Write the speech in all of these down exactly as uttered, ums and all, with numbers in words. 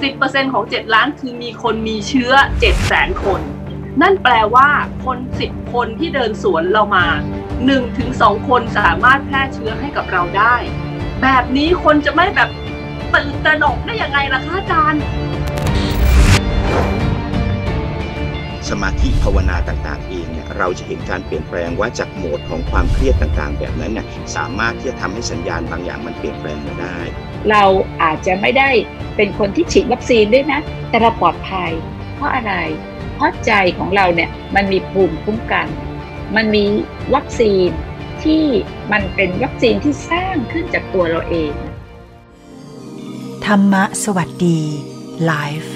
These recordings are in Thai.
สิบเปอร์เซ็นต์ ของเจ็ดล้านคือมีคนมีเชื้อ เจ็ดแสน คนนั่นแปลว่าคนสิบคนที่เดินสวนเรามา หนึ่งถึงสอง คนสามารถแพร่เชื้อให้กับเราได้แบบนี้คนจะไม่แบบตื่นตระหนกได้ยังไงล่ะคะอาจารย์สมาธิภาวนาต่างๆเองเนี่ยเราจะเห็นการเปลี่ยนแปลงว่าจากโหมดของความเครียดต่างๆแบบนั้นเนี่ยสามารถที่จะทำให้สัญญาณบางอย่างมันเปลี่ยนแปลงมาได้เราอาจจะไม่ได้เป็นคนที่ฉีดวัคซีนด้วยนะแต่เราปลอดภัยเพราะอะไรเพราะใจของเราเนี่ยมันมีภูมิคุ้มกันมันมีวัคซีนที่มันเป็นวัคซีนที่สร้างขึ้นจากตัวเราเองธรรมะสวัสดีไลฟ์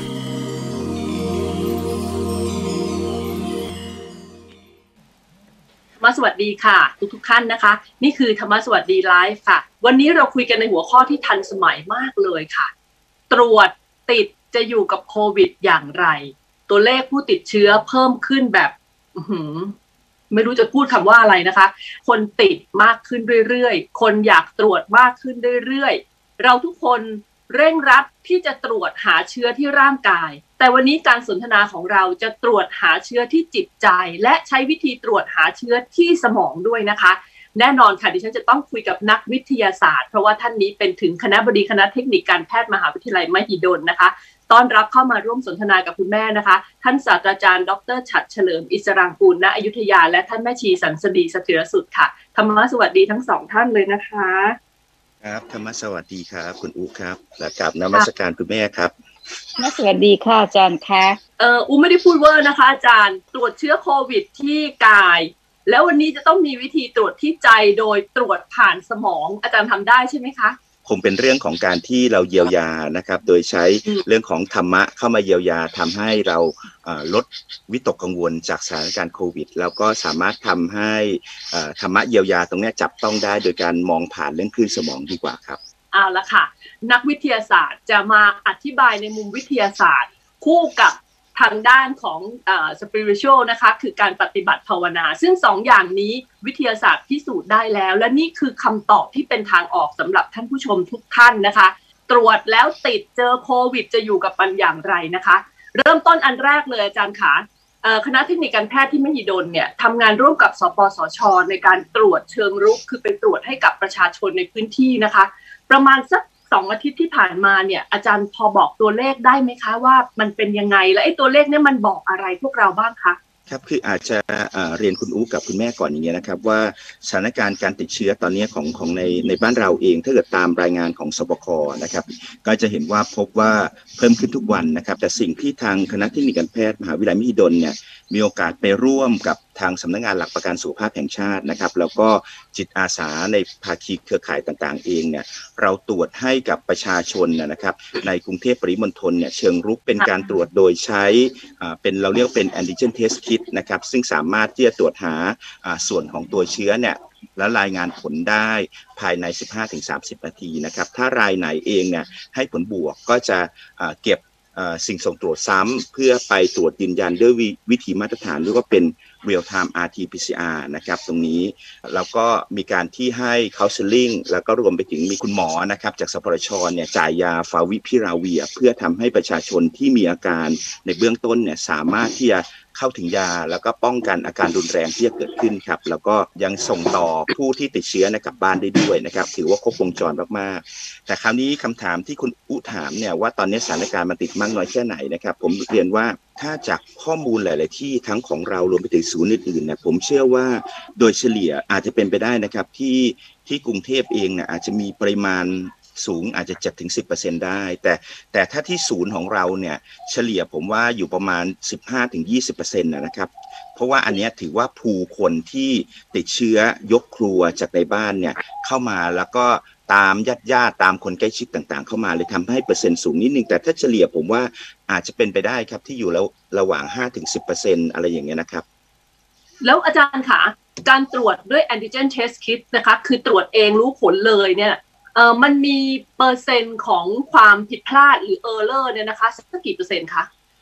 มาสวัสดีค่ะทุกๆท่านนะคะนี่คือธรรมะสวัสดีไลฟ์ค่ะวันนี้เราคุยกันในหัวข้อที่ทันสมัยมากเลยค่ะตรวจติดจะอยู่กับโควิดอย่างไรตัวเลขผู้ติดเชื้อเพิ่มขึ้นแบบไม่รู้จะพูดคำว่าอะไรนะคะคนติดมากขึ้นเรื่อยๆคนอยากตรวจมากขึ้นเรื่อยๆเราทุกคนเร่งรัดที่จะตรวจหาเชื้อที่ร่างกายแต่วันนี้การสนทนาของเราจะตรวจหาเชื้อที่จิตใจและใช้วิธีตรวจหาเชื้อที่สมองด้วยนะคะแน่นอนค่ะดิฉันจะต้องคุยกับนักวิทยาศาสตร์เพราะว่าท่านนี้เป็นถึงคณบดีคณะเทคนิคการแพทย์มหาวิทยาลัยมหิดลนะคะต้อนรับเข้ามาร่วมสนทนากับคุณแม่นะคะท่านศาสตราจารย์ดร.ฉัตรเฉลิมอิสรางกูลณอยุธยาและท่านแม่ชีสันสดีเสถียรสุดค่ะธรรมะสวัสดีทั้งสองท่านเลยนะคะครับธรรมะสวัสดีครับคุณอู๋ครับและกับนมัสการคุณแม่ครับสวัสดีค่ะอาจารย์คะเอออูไม่ได้พูดเวอร์นะคะอาจารย์ตรวจเชื้อโควิดที่กายแล้ววันนี้จะต้องมีวิธีตรวจที่ใจโดยตรวจผ่านสมองอาจารย์ทำได้ใช่ไหมคะคงเป็นเรื่องของการที่เราเยียวยานะครับโดยใช้เรื่องของธรรมะเข้ามาเยียวยาทำให้เราลดวิตกกังวลจากสถานการณ์โควิดแล้วก็สามารถทำให้ธรรมะเยียวยาตรงนี้จับต้องได้โดยการมองผ่านเรื่องคลื่นสมองดีกว่าครับเอาละค่ะนักวิทยาศาสตร์จะมาอธิบายในมุมวิทยาศาสตร์คู่กับทางด้านของเอ่อ spiritual นะคะคือการปฏิบัติภาวนาซึ่งสองอย่างนี้วิทยาศาสตร์พิสูจน์ได้แล้วและนี่คือคำตอบที่เป็นทางออกสำหรับท่านผู้ชมทุกท่านนะคะตรวจแล้วติดเจอโควิดจะอยู่กับมันอย่างไรนะคะเริ่มต้นอันแรกเลยอาจารย์คะคณะเทคนิคการแพทย์ที่มหิดลเนี่ยทำงานร่วมกับสปสช.ในการตรวจเชิงรุกคือไปตรวจให้กับประชาชนในพื้นที่นะคะประมาณสักสองอาทิตย์ที่ผ่านมาเนี่ยอาจารย์พอบอกตัวเลขได้ไหมคะว่ามันเป็นยังไงและไอ้ตัวเลขเนี่ยมันบอกอะไรพวกเราบ้างคะครับคืออาจจะเรียนคุณอู๋กับคุณแม่ก่อนอย่างเงี้ยนะครับว่าสถานการณ์การติดเชื้อตอนนี้ของของในในบ้านเราเองถ้าเกิดตามรายงานของสบคนะครับก็จะเห็นว่าพบว่าเพิ่มขึ้นทุกวันนะครับแต่สิ่งที่ทางคณะเทคนิคการแพทย์มหาวิทยาลัยมหิดลเนี่ยมีโอกาสไปร่วมกับทางสำนักงานหลักประกันสุขภาพแห่งชาตินะครับแล้วก็จิตอาสาในภาคีเครือข่ายต่างๆเองเนี่ยเราตรวจให้กับประชาชนนะครับในกรุงเทพปริมณฑลเนี่ยเชิงรุกเป็นการตรวจโดยใช้เป็นเราเรียกเป็น antigen test kit นะครับซึ่งสามารถที่จะตรวจหาส่วนของตัวเชื้อเนี่ยและรายงานผลได้ภายใน สิบห้าถึงสามสิบ นาทีนะครับถ้ารายไหนเองเนี่ยให้ผลบวกก็จะเก็บสิ่งส่งตรวจซ้ำเพื่อไปตรวจยืนยันด้วยวิธีมาตรฐานหรือว่าเป็น real time อาร์ ที พี ซี อาร์ นะครับตรงนี้แล้วก็มีการที่ให้ counseling แล้วก็รวมไปถึงมีคุณหมอนะครับจากสปสช.เนี่ยจ่ายยาฟาวิพิราเวียเพื่อทำให้ประชาชนที่มีอาการในเบื้องต้นเนี่ยสามารถที่จะเข้าถึงยาแล้วก็ป้องกันอาการรุนแรงที่จะเกิดขึ้นครับแล้วก็ยังส่งต่อผู้ที่ติดเชื้อในกลับบ้านได้ด้วยนะครับถือว่าครบวงจรมากๆแต่คราวนี้คำถามที่คุณอุถามเนี่ยว่าตอนนี้สถานการณ์มันติดมากน้อยแค่ไหนนะครับผมเรียนว่าถ้าจากข้อมูลหลายๆที่ทั้งของเรารวมไปถึงศูนย์อื่นๆเนี่ยผมเชื่อว่าโดยเฉลี่ยอาจจะเป็นไปได้นะครับที่ที่กรุงเทพเองเนี่ยอาจจะมีปริมาณสูงอาจจะ เจ็ดถึงสิบเปอร์เซ็นต์ ได้แต่แต่ถ้าที่ศูนย์ของเราเนี่ยเฉลี่ยผมว่าอยู่ประมาณ สิบห้าถึงยี่สิบเปอร์เซ็นต์ นะครับเพราะว่าอันนี้ถือว่าภูคนที่ติดเชื้อยกครัวจากในบ้านเนี่ยเข้ามาแล้วก็ตามญาติญาติตามคนใกล้ชิดต่างๆเข้ามาเลยทำให้เปอร์เซ็นต์สูงนิดนึงแต่ถ้าเฉลี่ยผมว่าอาจจะเป็นไปได้ครับที่อยู่แล้วระหว่าง ห้าถึงสิบเปอร์เซ็นต์ อะไรอย่างเงี้ยนะครับแล้วอาจารย์คะการตรวจด้วย antigen test kit นะคะคือตรวจเองรู้ผลเลยเนี่ยเอ่อมันมีเปอร์เซ็นต์ของความผิดพลาดหรือ error เนี่ยนะคะสักกี่เปอร์เซ็นต์คะ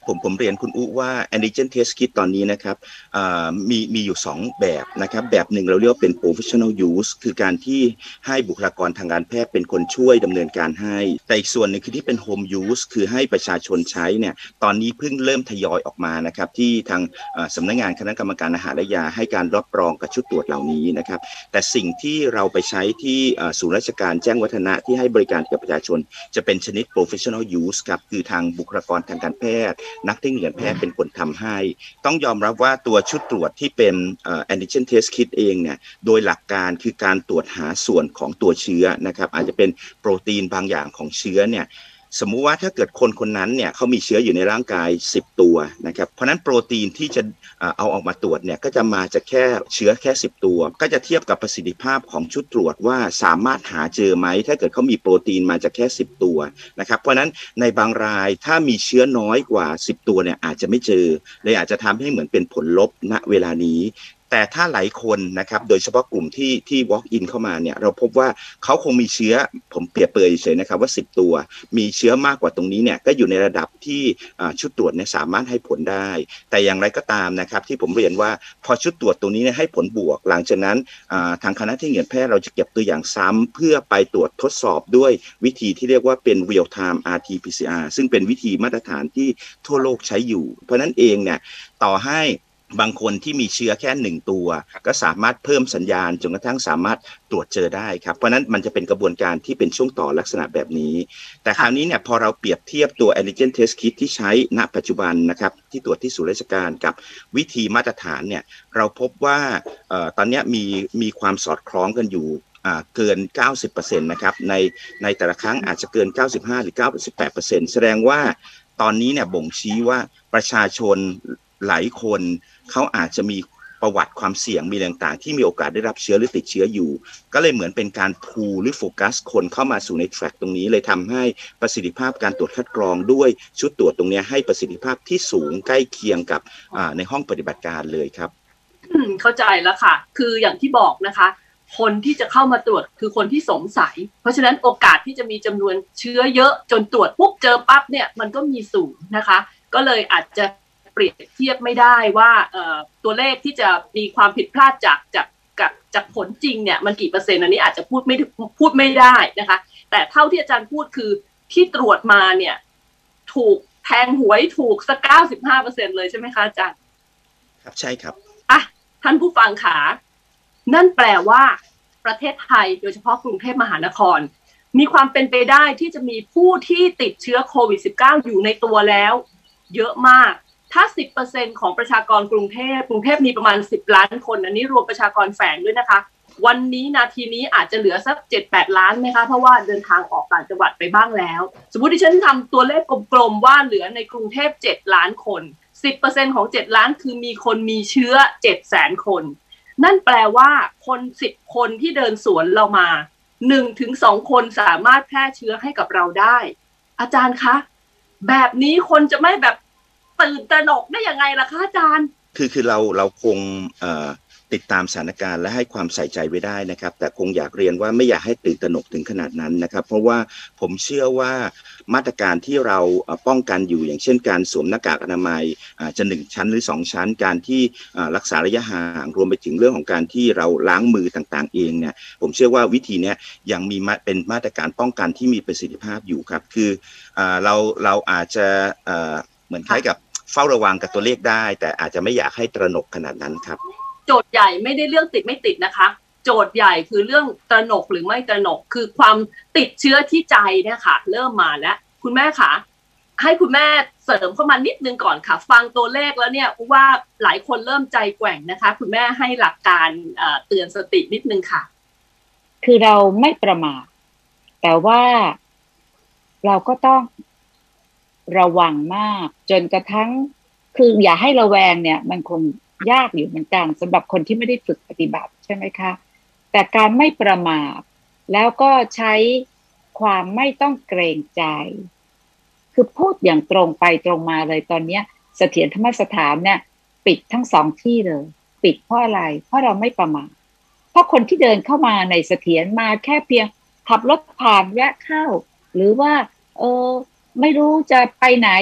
ผมผมเรียนคุณอุ๊ว่า antigen test kit ตอนนี้นะครับมีมีอยู่สองแบบนะครับแบบหนึ่งเราเรียกว่าเป็น professional use คือการที่ให้บุคลากรทางการแพทย์เป็นคนช่วยดำเนินการให้แต่อีกส่วนหนึ่งคือที่เป็น home use คือให้ประชาชนใช้เนี่ยตอนนี้เพิ่งเริ่มทยอยออกมานะครับที่ทางสำนักงานคณะกรรมการอาหารและยาให้การรับรองกับชุดตรวจเหล่านี้นะครับแต่สิ่งที่เราไปใช้ที่ศูนย์ราชการแจ้งวัฒนะที่ให้บริการกับประชาชนจะเป็นชนิด professional use ครับคือทางบุคลากรทางการแพทย์นักเทคนิคการแพทย์เป็นคนทำให้ต้องยอมรับว่าตัวชุดตรวจที่เป็น antigen test kit เองเนี่ยโดยหลักการคือการตรวจหาส่วนของตัวเชื้อนะครับอาจจะเป็นโปรตีนบางอย่างของเชื้อเนี่ยสมมุติว่าถ้าเกิดคนคนนั้นเนี่ยเขามีเชื้ออยู่ในร่างกายสิบตัวนะครับเพราะนั้นโปรตีนที่จะเอาออกมาตรวจเนี่ยก็จะมาจากแค่เชื้อแค่สิบตัวก็จะเทียบกับประสิทธิภาพของชุดตรวจว่าสามารถหาเจอไหมถ้าเกิดเขามีโปรตีนมาจากแค่สิบตัวนะครับเพราะนั้นในบางรายถ้ามีเชื้อน้อยกว่าสิบตัวเนี่ยอาจจะไม่เจอเลยอาจจะทำให้เหมือนเป็นผลลบณเวลานี้แต่ถ้าหลายคนนะครับโดยเฉพาะกลุ่มที่ที่ walk in เข้ามาเนี่ยเราพบว่าเขาคงมีเชื้อผมเปรียบเปรยเฉยนะครับว่าสิบตัวมีเชื้อมากกว่าตรงนี้เนี่ยก็อยู่ในระดับที่ชุดตรวจเนี่ยสามารถให้ผลได้แต่อย่างไรก็ตามนะครับที่ผมเรียนว่าพอชุดตรวจตรงนี้เนี่ยให้ผลบวกหลังจากนั้นทางคณะเทคนิคการแพทย์เราจะเก็บตัวอย่างซ้ำเพื่อไปตรวจทดสอบด้วยวิธีที่เรียกว่าเป็น real time อาร์ ที พี ซี อาร์ ซึ่งเป็นวิธีมาตรฐานที่ทั่วโลกใช้อยู่เพราะนั้นเองเนี่ยต่อให้บางคนที่มีเชื้อแค่หนึ่งตัวก็สามารถเพิ่มสัญญาณจนกระทั่งสามารถตรวจเจอได้ครับเพราะนั้นมันจะเป็นกระบวนการที่เป็นช่วงต่อลักษณะแบบนี้แต่คราวนี้เนี่ยพอเราเปรียบเทียบตัว antigen test kit ที่ใช้ณปัจจุบันนะครับที่ตรวจที่ศูนย์ราชการกับวิธีมาตรฐานเนี่ยเราพบว่าเอ่อตอนนี้มีมีความสอดคล้องกันอยู่เกิน เก้าสิบเปอร์เซ็นต์ นะครับในในแต่ละครั้งอาจจะเกิน เก้าสิบห้า หรือ เก้าสิบแปดเปอร์เซ็นต์ แสดงว่าตอนนี้เนี่ยบ่งชี้ว่าประชาชนหลายคนเขาอาจจะมีประวัติความเสี่ยงมีต่างๆที่มีโอกาสได้รับเชื้อหรือติดเชื้ออยู่ก็เลยเหมือนเป็นการพูลหรือโฟกัสคนเข้ามาสู่ในแทร็กตรงนี้เลยทำให้ประสิทธิภาพการตรวจคัดกรองด้วยชุดตรวจตรงนี้ให้ประสิทธิภาพที่สูงใกล้เคียงกับในห้องปฏิบัติการเลยครับเข้าใจแล้วค่ะคืออย่างที่บอกนะคะคนที่จะเข้ามาตรวจคือคนที่สงสัยเพราะฉะนั้นโอกาสที่จะมีจำนวนเชื้อเยอะจนตรวจปุ๊บเจอปั๊บเนี่ยมันก็มีสูงนะคะก็เลยอาจจะเปรียบเทียบไม่ได้ว่าตัวเลขที่จะมีความผิดพลาดจากจากจากจากผลจริงเนี่ยมันกี่เปอร์เซ็นต์อันนี้อาจจะพูดไม่พูดไม่ได้นะคะแต่เท่าที่อาจารย์พูดคือที่ตรวจมาเนี่ยถูกแทงหวยถูกสัก เก้าสิบห้าเปอร์เซ็นต์ เลยใช่ไหมคะอาจารย์ครับใช่ครับอ่ะท่านผู้ฟังขานั่นแปลว่าประเทศไทยโดยเฉพาะกรุงเทพมหานครมีความเป็นไปได้ที่จะมีผู้ที่ติดเชื้อโควิด สิบเก้า อยู่ในตัวแล้วเยอะมากถ้า สิบเปอร์เซ็นต์ ของประชากรกรุงเทพกรุงเทพมีประมาณสิบล้านคนอันนี้รวมประชากรแฝงด้วยนะคะวันนี้นาทีนี้อาจจะเหลือสัก เจ็ดแปด ล้านไหมคะเพราะว่าเดินทางออกต่างจังหวัดไปบ้างแล้วสมมุติที่ฉันทำตัวเลขกลมๆว่าเหลือในกรุงเทพเจ็ดล้านคน สิบเปอร์เซ็นต์ ของเจ็ดล้านคือมีคนมีเชื้อ เจ็ดแสน คนนั่นแปลว่าคนสิบคนที่เดินสวนเรามา หนึ่งถึงสอง คนสามารถแพร่เชื้อให้กับเราได้อาจารย์คะแบบนี้คนจะไม่แบบตื่นตระหนกได้ยังไงล่ะคะอาจารย์คือคือเราเราคงเอ่อติดตามสถานการณ์และให้ความใส่ใจไว้ได้นะครับแต่คงอยากเรียนว่าไม่อยากให้ตื่นตระหนกถึงขนาดนั้นนะครับเพราะว่าผมเชื่อว่ามาตรการที่เราป้องกันอยู่อย่างเช่นการสวมหน้ากากอนามัยจะหนึ่งชั้นหรือสองชั้นการที่รักษาระยะห่างรวมไปถึงเรื่องของการที่เราล้างมือต่างๆเองเนี่ยผมเชื่อว่าวิธีนี้ยังมีเป็นมาตรการป้องกันที่มีประสิทธิภาพอยู่ครับคือเราเราอาจจะเหมือนคล้ายกับเฝ้าระวังกับตัวเลขได้แต่อาจจะไม่อยากให้ตระหนกขนาดนั้นครับโจทย์ใหญ่ไม่ได้เรื่องติดไม่ติดนะคะโจทย์ใหญ่คือเรื่องตระหนกหรือไม่ตระหนกคือความติดเชื้อที่ใจเนี่ยค่ะเริ่มมาแล้วคุณแม่คะให้คุณแม่เสริมเข้ามานิดนึงก่อนค่ะฟังตัวเลขแล้วเนี่ยว่าหลายคนเริ่มใจแกว่งนะคะคุณแม่ให้หลักการเตือนสตินิดนึงค่ะคือเราไม่ประมาทแต่ว่าเราก็ต้องระวังมากจนกระทั่งคืออย่าให้ระแวงเนี่ยมันคงยากอยู่เหมือนกันสำหรับคนที่ไม่ได้ฝึกปฏิบัติใช่ไหมคะแต่การไม่ประมาทแล้วก็ใช้ความไม่ต้องเกรงใจคือพูดอย่างตรงไปตรงมาเลยตอนนี้เสถียรธรรมสถานเนี่ยปิดทั้งสองที่เลยปิดเพราะอะไรเพราะเราไม่ประมาทเพราะคนที่เดินเข้ามาในเสถียรมาแค่เพียงขับรถผ่านแวะเข้าหรือว่าเออไม่รู้จะไปไหน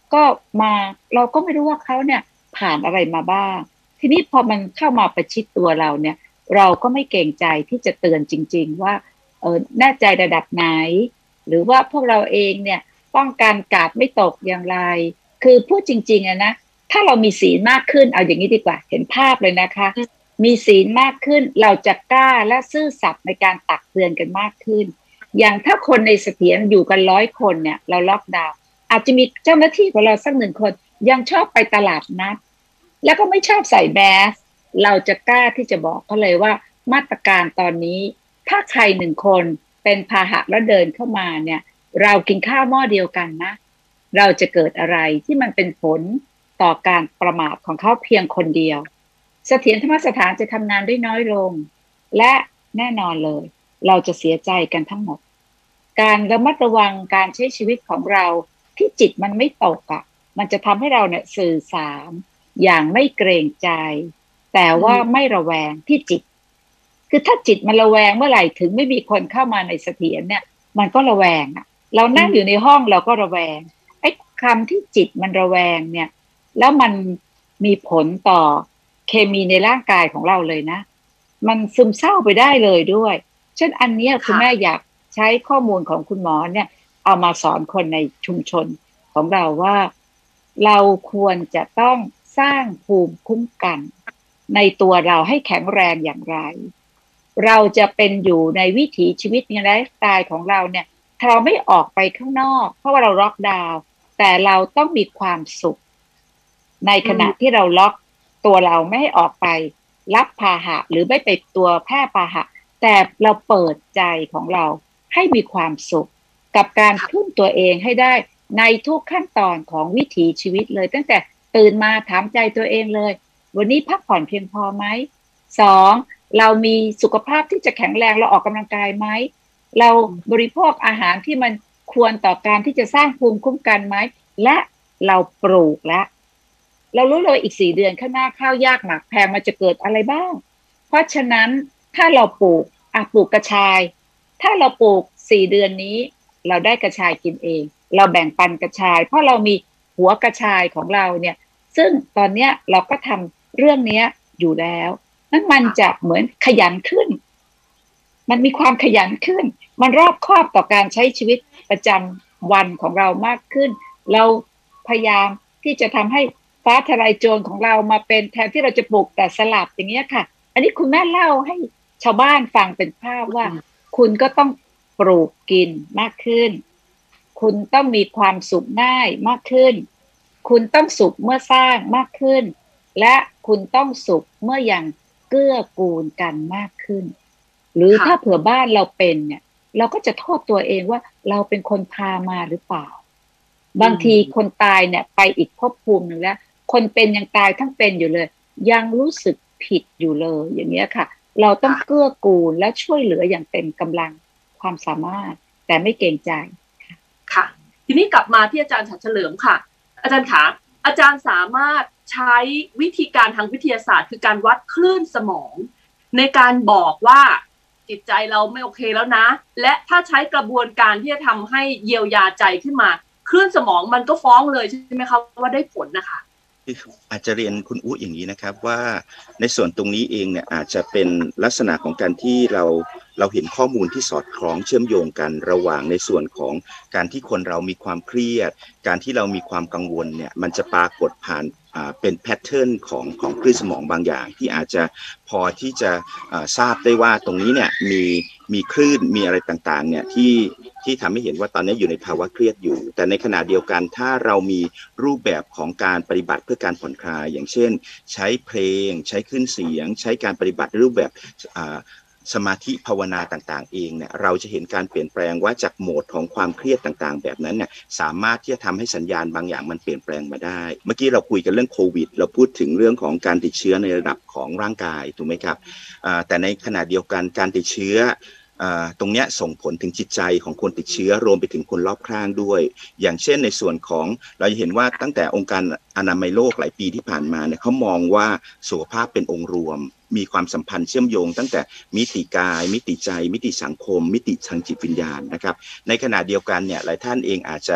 ก็มาเราก็ไม่รู้ว่าเขาเนี่ยผ่านอะไรมาบ้างทีนี้พอมันเข้ามาประชิดตัวเราเนี่ยเราก็ไม่เกรงใจที่จะเตือนจริงๆว่าเออแน่ใจระดับไหนหรือว่าพวกเราเองเนี่ยป้องกันกาดไม่ตกอย่างไรคือพูดจริงๆอะนะถ้าเรามีศีลมากขึ้นเอาอย่างนี้ดีกว่าเห็นภาพเลยนะคะมีศีลมากขึ้นเราจะกล้าและซื่อสัตย์ในการตักเตือนกันมากขึ้นอย่างถ้าคนในเสถียรอยู่กันร้อยคนเนี่ยเราล็อกดาวน์อาจจะมีเจ้าหน้าที่ของเราสักหนึ่งคนยังชอบไปตลาดนัดแล้วก็ไม่ชอบใส่แมสเราจะกล้าที่จะบอกเขาเลยว่ามาตรการตอนนี้ถ้าใครหนึ่งคนเป็นพาหะแล้วเดินเข้ามาเนี่ยเรากินข้าวหม้อเดียวกันนะเราจะเกิดอะไรที่มันเป็นผลต่อการประมาทของเขาเพียงคนเดียวเสถียรธรรมสถานจะทำงานได้น้อยลงและแน่นอนเลยเราจะเสียใจกันทั้งหมดการระมัดระวังการใช้ชีวิตของเราที่จิตมันไม่ตกอ่ะมันจะทำให้เราเนี่ยสื่อสารอย่างไม่เกรงใจแต่ว่าไม่ระแวงที่จิตคือถ้าจิตมันระแวงเมื่อไหร่ถึงไม่มีคนเข้ามาในเสถียรเนี่ยมันก็ระแวงอ่ะเรานั่งอยู่ในห้องเราก็ระแวงไอ้คำที่จิตมันระแวงเนี่ยแล้วมันมีผลต่อเคมีในร่างกายของเราเลยนะมันซึมเศร้าไปได้เลยด้วยเช่นอันนี้คุณแม่อยากใช้ข้อมูลของคุณหมอเนี่ยเอามาสอนคนในชุมชนของเราว่าเราควรจะต้องสร้างภูมิคุ้มกันในตัวเราให้แข็งแรงอย่างไรเราจะเป็นอยู่ในวิถีชีวิตในไลฟ์สไตล์ของเราเนี่ยเราไม่ออกไปข้างนอกเพราะว่าเราล็อกดาวน์แต่เราต้องมีความสุขในขณะที่เราล็อกตัวเราไม่ให้ออกไปรับพาหะหรือไม่ไปตัวแพร่พาหะแต่เราเปิดใจของเราให้มีความสุขกับการทุ่มตัวเองให้ได้ในทุกขั้นตอนของวิถีชีวิตเลยตั้งแต่ตื่นมาถามใจตัวเองเลยวันนี้พักผ่อนเพียงพอไหมสองเรามีสุขภาพที่จะแข็งแรงเราออกกำลังกายไหมเราบริโภคอาหารที่มันควรต่อการที่จะสร้างภูมิคุ้มกันไหมและเราปลูกแล้วเรารู้เลยอีกสี่เดือนข้างหน้าข้าวยากหมากแพงมันจะเกิดอะไรบ้างเพราะฉะนั้นถ้าเราปลูกอ่ะปลูกกระชายถ้าเราปลูกสี่เดือนนี้เราได้กระชายกินเองเราแบ่งปันกระชายเพราะเรามีหัวกระชายของเราเนี่ยซึ่งตอนเนี้ยเราก็ทำเรื่องนี้อยู่แล้วนั่นมันจะเหมือนขยันขึ้นมันมีความขยันขึ้นมันรอบคอบต่อการใช้ชีวิตประจำวันของเรามากขึ้นเราพยายามที่จะทำให้ฟ้าทลายโจรของเรามาเป็นแทนที่เราจะปลูกแต่สลับอย่างเงี้ยค่ะอันนี้คุณแม่เล่าให้ชาวบ้านฟังเป็นภาพว่าคุณก็ต้องปลูกกินมากขึ้นคุณต้องมีความสุขง่ายมากขึ้นคุณต้องสุขเมื่อสร้างมากขึ้นและคุณต้องสุขเมื่อยังเกื้อกูลกันมากขึ้นหรือถ้าเผื่อบ้านเราเป็นเนี่ยเราก็จะโทษตัวเองว่าเราเป็นคนพามาหรือเปล่าบางทีคนตายเนี่ยไปอีกภพภูมิหนึ่งแล้วคนเป็นยังตายทั้งเป็นอยู่เลยยังรู้สึกผิดอยู่เลยอย่างเงี้ยค่ะเราต้องเกื้อกูลและช่วยเหลืออย่างเต็มกำลังความสามารถแต่ไม่เกรงใจค่ะทีนี้กลับมาที่อาจารย์ฉัตรเฉลิมค่ะอาจารย์คะอาจารย์สามารถใช้วิธีการทางวิทยาศาสตร์คือการวัดคลื่นสมองในการบอกว่าจิตใจเราไม่โอเคแล้วนะและถ้าใช้กระบวนการที่จะทำให้เยียวยาใจขึ้นมาคลื่นสมองมันก็ฟ้องเลยใช่ไหมคะว่าได้ผลนะคะอาจจะเรียนคุณอุ๊อย่างนี้นะครับว่าในส่วนตรงนี้เองเนี่ยอาจจะเป็นลักษณะของการที่เราเราเห็นข้อมูลที่สอดคล้องเชื่อมโยงกันระหว่างในส่วนของการที่คนเรามีความเครียดการที่เรามีความกังวลเนี่ยมันจะปรากฏผ่านอ่าเป็นแพทเทิร์นของของคลื่นสมองบางอย่างที่อาจจะพอที่จะอ่าทราบได้ว่าตรงนี้เนี่ยมีมีคลื่นมีอะไรต่างๆเนี่ยที่ที่ทำให้เห็นว่าตอนนี้อยู่ในภาวะเครียดอยู่แต่ในขณะเดียวกันถ้าเรามีรูปแบบของการปฏิบัติเพื่อการผ่อนคลายอย่างเช่นใช้เพลงใช้คลื่นเสียงใช้การปฏิบัติรูปแบบอ่าสมาธิภาวนาต่างๆเองเนี่ยเราจะเห็นการเปลี่ยนแปลงว่าจากโหมดของความเครียดต่างๆแบบนั้นเนี่ยสามารถที่จะทำให้สัญญาณบางอย่างมันเปลี่ยนแปลงมาได้เมื่อกี้เราคุยกันเรื่องโควิดเราพูดถึงเรื่องของการติดเชื้อในระดับของร่างกายถูกไหมครับแต่ในขณะเดียวกันการติดเชื้อตรงนี้ส่งผลถึงจิตใจของคนติดเชื้อรวมไปถึงคนรอบข้างด้วยอย่างเช่นในส่วนของเราจะเห็นว่าตั้งแต่องค์การอนามัยโลกหลายปีที่ผ่านมาเนี่ยเขามองว่าสุขภาพเป็นองค์รวมมีความสัมพันธ์เชื่อมโยงตั้งแต่มิติกายมิติใจมิติสังคมมิติทางจิตวิญญาณนะครับในขณะเดียวกันเนี่ยหลายท่านเองอาจจะ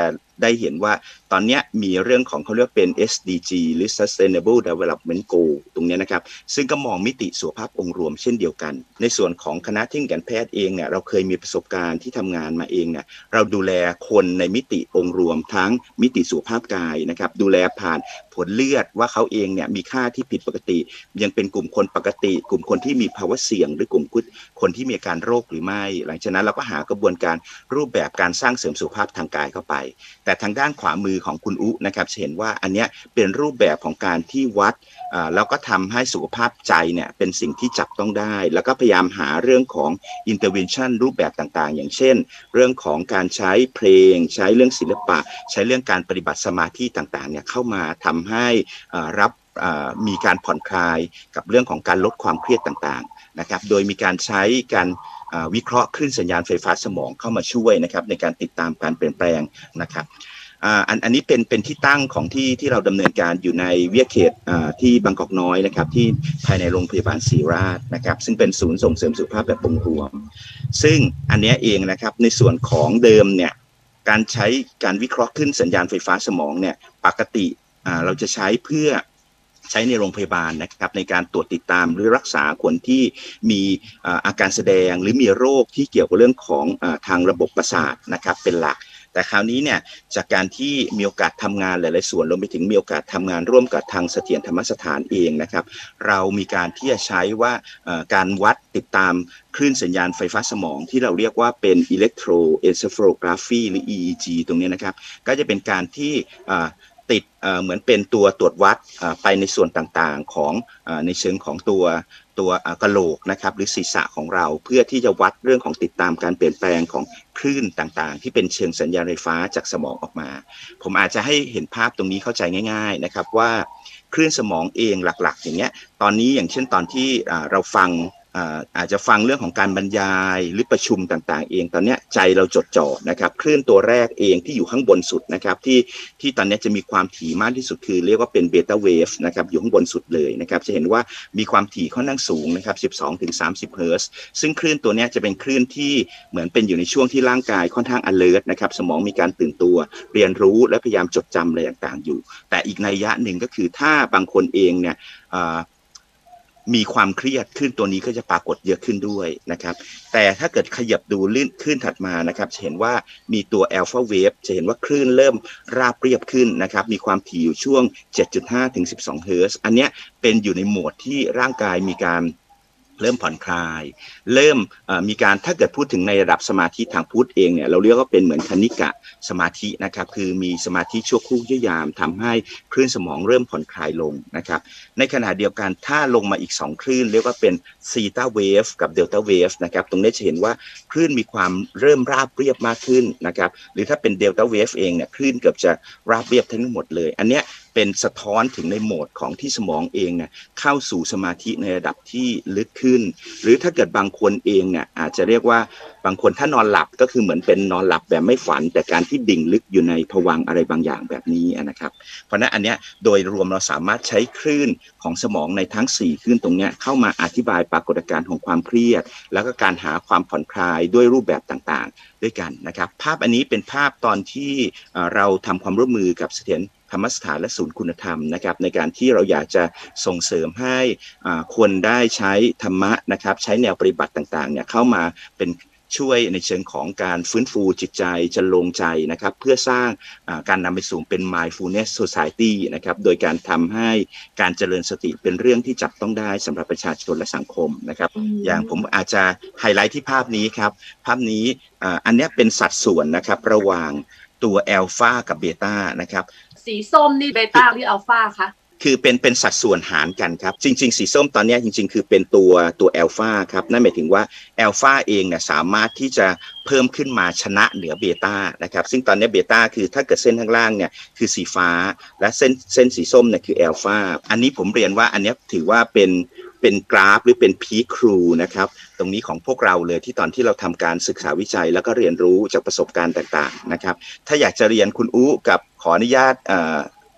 ได้เห็นว่าตอนนี้มีเรื่องของเขาเรียกเป็น เอส ดี จี หรือ Sustainable Development Goal ตรงนี้นะครับซึ่งก็มองมิติสุขภาพองค์รวมเช่นเดียวกันในส่วนของคณะเทคนิคการแพทย์เองเนี่ยเราเคยมีประสบการณ์ที่ทำงานมาเองเนี่ยเราดูแลคนในมิติองค์รวมทั้งมิติสุขภาพกายนะครับดูแลผ่านผลเลือดว่าเขาเองเนี่ยมีค่าที่ผิดปกติยังเป็นกลุ่มคนปกติกลุ่มคนที่มีภาวะเสี่ยงหรือกลุ่มคนที่มีอาการโรคหรือไม่หลังจากนั้นเราก็หากระบวนการรูปแบบการสร้างเสริมสุขภาพทางกายเข้าไปแต่ทางด้านขวามือของคุณอุนะครับจะเห็นว่าอันนี้เป็นรูปแบบของการที่วัดแล้วก็ทำให้สุขภาพใจเนี่ยเป็นสิ่งที่จับต้องได้แล้วก็พยายามหาเรื่องของ intervention รูปแบบต่างๆอย่างเช่นเรื่องของการใช้เพลงใช้เรื่องศิลปะใช้เรื่องการปฏิบัติสมาธิต่างๆเนี่ยเข้ามาทำให้รับมีการผ่อนคลายกับเรื่องของการลดความเครียดต่างๆนะครับโดยมีการใช้การวิเคราะห์คลื่นสัญญาณไฟฟ้าสมองเข้ามาช่วยนะครับในการติดตามการเปลี่ยนแปลงนะครับอันอันนี้เป็นเป็นที่ตั้งของที่ที่เราดำเนินการอยู่ในวิทยาเขตที่บางกอกน้อยนะครับที่ภายในโรงพยาบาลศรีราชนะครับซึ่งเป็นศูนย์ส่งเสริมสุขภาพแบบองค์รวมซึ่งอันนี้เองนะครับในส่วนของเดิมเนี่ยการใช้การวิเคราะห์คลื่นสัญญาณไฟฟ้าสมองเนี่ยปกติเราจะใช้เพื่อใช้ในโรงพยาบาลนะครับในการตรวจติดตามหรือรักษาคนที่มีอาการแสดงหรือมีโรคที่เกี่ยวกับเรื่องของทางระบบประสาทนะครับเป็นหลักแต่คราวนี้เนี่ยจากการที่มีโอกาสทำงานหลายๆส่วนรวมไปถึงมีโอกาสทำงานร่วมกับทางเสถียรธรรมสถานเองนะครับเรามีการที่จะใช้ว่าการวัดติดตามคลื่นสัญญาณไฟฟ้าสมองที่เราเรียกว่าเป็น electroencephalography หรือ อี อี จี ตรงนี้นะครับก็จะเป็นการที่ติดเหมือนเป็นตัวตรวจวัดไปในส่วนต่างๆของในเชิงของตัวตัวกะโหลกนะครับหรือศีรษะของเราเพื่อที่จะวัดเรื่องของติดตามการเปลี่ยนแปลงของคลื่นต่างๆที่เป็นเชิงสัญญาณไฟฟ้าจากสมองออกมาผมอาจจะให้เห็นภาพตรงนี้เข้าใจง่ายๆนะครับว่าคลื่นสมองเองหลักๆอย่างเงี้ยตอนนี้อย่างเช่นตอนที่เราฟังอาจจะฟังเรื่องของการบรรยายหรือประชุมต่างๆเองตอนนี้ใจเราจดจ่อนะครับคลื่นตัวแรกเองที่อยู่ข้างบนสุดนะครับที่ที่ตอนนี้จะมีความถี่มากที่สุดคือเรียกว่าเป็นเบต้าเวฟนะครับอยู่ข้างบนสุดเลยนะครับจะเห็นว่ามีความถี่ค่อนข้างสูงนะครับ สิบสองถึงสามสิบ เฮิร์ตซ์ซึ่งคลื่นตัวนี้จะเป็นคลื่นที่เหมือนเป็นอยู่ในช่วงที่ร่างกายค่อนข้าง alert นะครับสมองมีการตื่นตัวเรียนรู้และพยายามจดจำอะไรต่างๆอยู่แต่อีกนัยยะหนึ่งก็คือถ้าบางคนเองเนี่ยมีความเครียดคลื่นตัวนี้ก็จะปรากฏเยอะขึ้นด้วยนะครับแต่ถ้าเกิดขยับดูลื่นคลื่นถัดมานะครับจะเห็นว่ามีตัวอัลฟาเวฟจะเห็นว่าคลื่นเริ่มราบเรียบขึ้นนะครับมีความถี่อยู่ช่วง เจ็ดจุดห้า ถึง สิบสอง เฮิร์ตซ์อันนี้เป็นอยู่ในโหมดที่ร่างกายมีการเริ่มผ่อนคลายเริ่มมีการถ้าเกิดพูดถึงในระดับสมาธิทางพุทธเองเนี่ยเราเรียกว่าเป็นเหมือนคณิกะสมาธินะครับคือมีสมาธิชั่วครู่ชั่วยามทำให้คลื่นสมองเริ่มผ่อนคลายลงนะครับในขณะเดียวกันถ้าลงมาอีกสองคลื่นเรียกว่าเป็นซีตาเวฟกับเดลต้าเวฟนะครับตรงนี้จะเห็นว่าคลื่นมีความเริ่มราบเรียบมากขึ้นนะครับหรือถ้าเป็นเดลต้าเวฟเองเนี่ยคลื่นเกือบจะราบเรียบทั้งหมดเลยอันเนี้ยเป็นสะท้อนถึงในโหมดของที่สมองเองเนี่ยเข้าสู่สมาธิในระดับที่ลึกขึ้นหรือถ้าเกิดบางคนเองเนี่ยอาจจะเรียกว่าบางคนถ้านอนหลับก็คือเหมือนเป็นนอนหลับแบบไม่ฝันแต่การที่ดิ่งลึกอยู่ในภวังค์อะไรบางอย่างแบบนี้นะครับเพราะนั้นอันเนี้ยโดยรวมเราสามารถใช้คลื่นของสมองในทั้งสี่คลื่นตรงเนี้ยเข้ามาอธิบายปรากฏการณ์ของความเครียดแล้วก็การหาความผ่อนคลายด้วยรูปแบบต่างๆด้วยกันนะครับภาพอันนี้เป็นภาพตอนที่เราทำความร่วมมือกับเสถียรธรรมสถานและศูนย์คุณธรรมนะครับในการที่เราอยากจะส่งเสริมให้คนได้ใช้ธรรมะนะครับใช้แนวปฏิบัติต่างๆเนี่ยเข้ามาเป็นช่วยในเชิงของการฟื้นฟูจิตใจจะลงใจนะครับเพื่อสร้างการนำไปสู่เป็น mindfulness society นะครับโดยการทำให้การเจริญสติเป็นเรื่องที่จับต้องได้สำหรับประชาชนและสังคมนะครับอย่างผมอาจจะไฮไลท์ที่ภาพนี้ครับภาพนี้อันนี้เป็นสัดส่วนนะครับระหว่างตัวอัลฟากับเบต้านะครับสีส้มนี่เบต้าหรืออัลฟาคะคือเป็นเป็นสัดส่วนหารกันครับจริงๆสีส้มตอนนี้จริงๆคือเป็นตัวตัวอัลฟาครับนั่นหมายถึงว่าอัลฟาเองเนี่ยสามารถที่จะเพิ่มขึ้นมาชนะเหนือเบต้านะครับซึ่งตอนนี้เบต้าคือถ้าเกิดเส้นข้างล่างเนี่ยคือสีฟ้าและเส้นเส้นสีส้มเนี่ยคืออัลฟาอันนี้ผมเรียนว่าอันนี้ถือว่าเป็นเป็นกราฟหรือเป็นพีครูนะครับตรงนี้ของพวกเราเลยที่ตอนที่เราทำการศึกษาวิจัยแล้วก็เรียนรู้จากประสบการณ์ต่างๆนะครับถ้าอยากจะเรียนคุณอู้กับขออนุญาต